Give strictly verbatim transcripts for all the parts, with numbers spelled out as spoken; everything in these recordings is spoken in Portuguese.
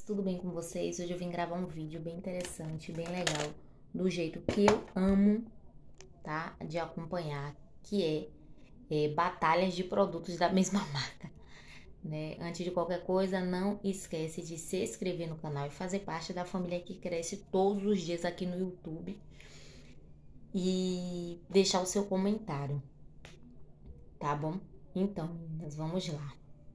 tudo bem com vocês? Hoje eu vim gravar um vídeo bem interessante, bem legal, do jeito que eu amo, tá? De acompanhar, que é, é batalhas de produtos da mesma marca, né? Antes de qualquer coisa, não esquece de se inscrever no canal e fazer parte da família que cresce todos os dias aqui no YouTube e deixar o seu comentário, tá bom? Então, meninas, vamos lá.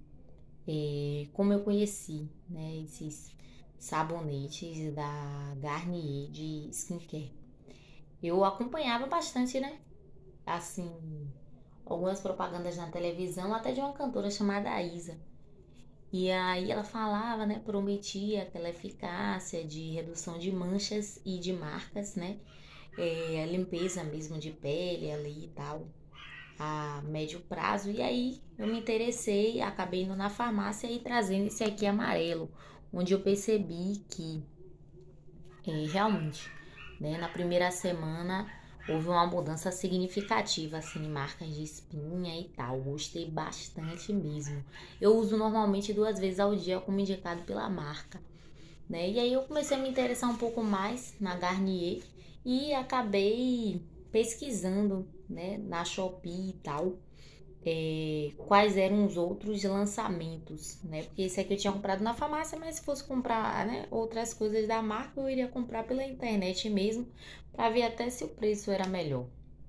É, como eu conheci, né, esses sabonetes da Garnier de skincare. Eu acompanhava bastante, né? Assim, algumas propagandas na televisão, até de uma cantora chamada Isa. E aí ela falava, né, prometia aquela eficácia de redução de manchas e de marcas, né? É, a limpeza mesmo de pele ali e tal, a médio prazo. E aí eu me interessei, acabei indo na farmácia e trazendo esse aqui amarelo, onde eu percebi que é, realmente, né, na primeira semana houve uma mudança significativa assim em marcas de espinha e tal. Gostei bastante mesmo. Eu uso normalmente duas vezes ao dia, como indicado pela marca, né? E aí eu comecei a me interessar um pouco mais na Garnier e acabei pesquisando, né, na Shopee e tal, é, quais eram os outros lançamentos, né? Porque esse aqui eu tinha comprado na farmácia, mas se fosse comprar, né, outras coisas da marca, eu iria comprar pela internet mesmo, para ver até se o preço era melhor.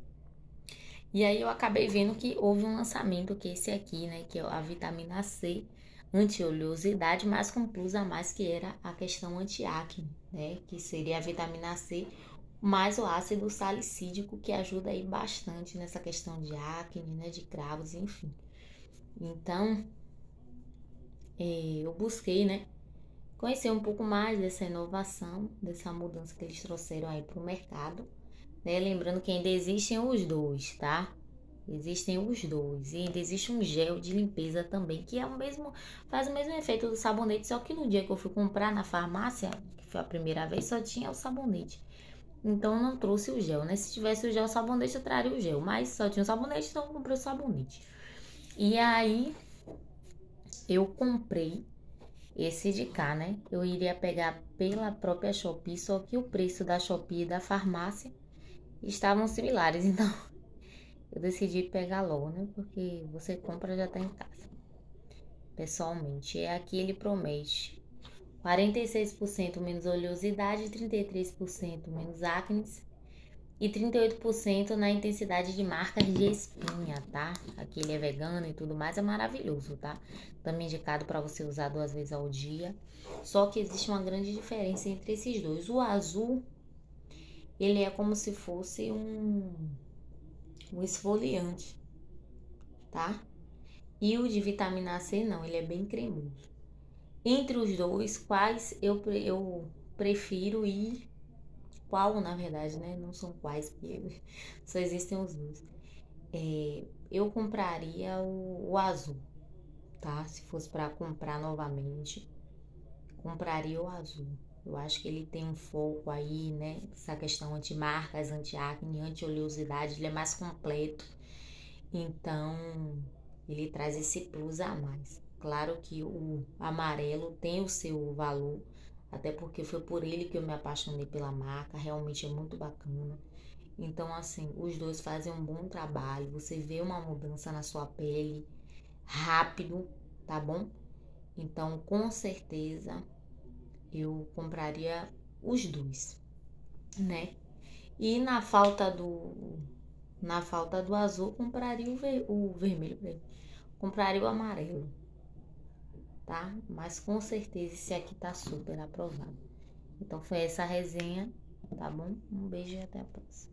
E aí eu acabei vendo que houve um lançamento, que é esse aqui, né, que é a vitamina C anti-oleosidade, mas com plus a mais, que era a questão anti-acne, né, que seria a vitamina C mais o ácido salicídico, que ajuda aí bastante nessa questão de acne, né, de cravos, enfim. Então, eh, eu busquei, né, conhecer um pouco mais dessa inovação, dessa mudança que eles trouxeram aí para o mercado, né? Lembrando que ainda existem os dois, tá? Existem os dois. E ainda existe um gel de limpeza também, que é o mesmo, faz o mesmo efeito do sabonete, só que no dia que eu fui comprar na farmácia, que foi a primeira vez, só tinha o sabonete. Então eu não trouxe o gel, né? Se tivesse o gel, o sabonete, eu traria o gel, mas só tinha o sabonete, então eu comprei o sabonete. E aí eu comprei esse de cá, né? Eu iria pegar pela própria Shopee, só que o preço da Shopee e da farmácia estavam similares, então eu decidi pegar logo, né? Porque você compra já tá em casa. Pessoalmente, é aqui ele promete quarenta e seis por cento menos oleosidade, trinta e três por cento menos acne e trinta e oito por cento na intensidade de marcas de espinha, tá? Aqui ele é vegano e tudo mais, é maravilhoso, tá? Também indicado para você usar duas vezes ao dia. Só que existe uma grande diferença entre esses dois. O azul, ele é como se fosse um, um esfoliante, tá? E o de vitamina C não, ele é bem cremoso. Entre os dois, quais eu, eu prefiro ir... Qual, na verdade, né? Não são quais, porque só existem os dois. É, eu compraria o, o azul, tá? Se fosse para comprar novamente, compraria o azul. Eu acho que ele tem um foco aí, né? Essa questão anti-marcas, anti-acne, anti-oleosidade, ele é mais completo. Então, ele traz esse plus a mais. Claro que o amarelo tem o seu valor, até porque foi por ele que eu me apaixonei pela marca, realmente é muito bacana. Então, assim, os dois fazem um bom trabalho, você vê uma mudança na sua pele rápido, tá bom? Então, com certeza, eu compraria os dois, né? E na falta do, na falta do azul, compraria o, ver, o vermelho, compraria o amarelo, tá? Mas com certeza esse aqui tá super aprovado. Então foi essa a resenha, tá bom? Um beijo e até a próxima.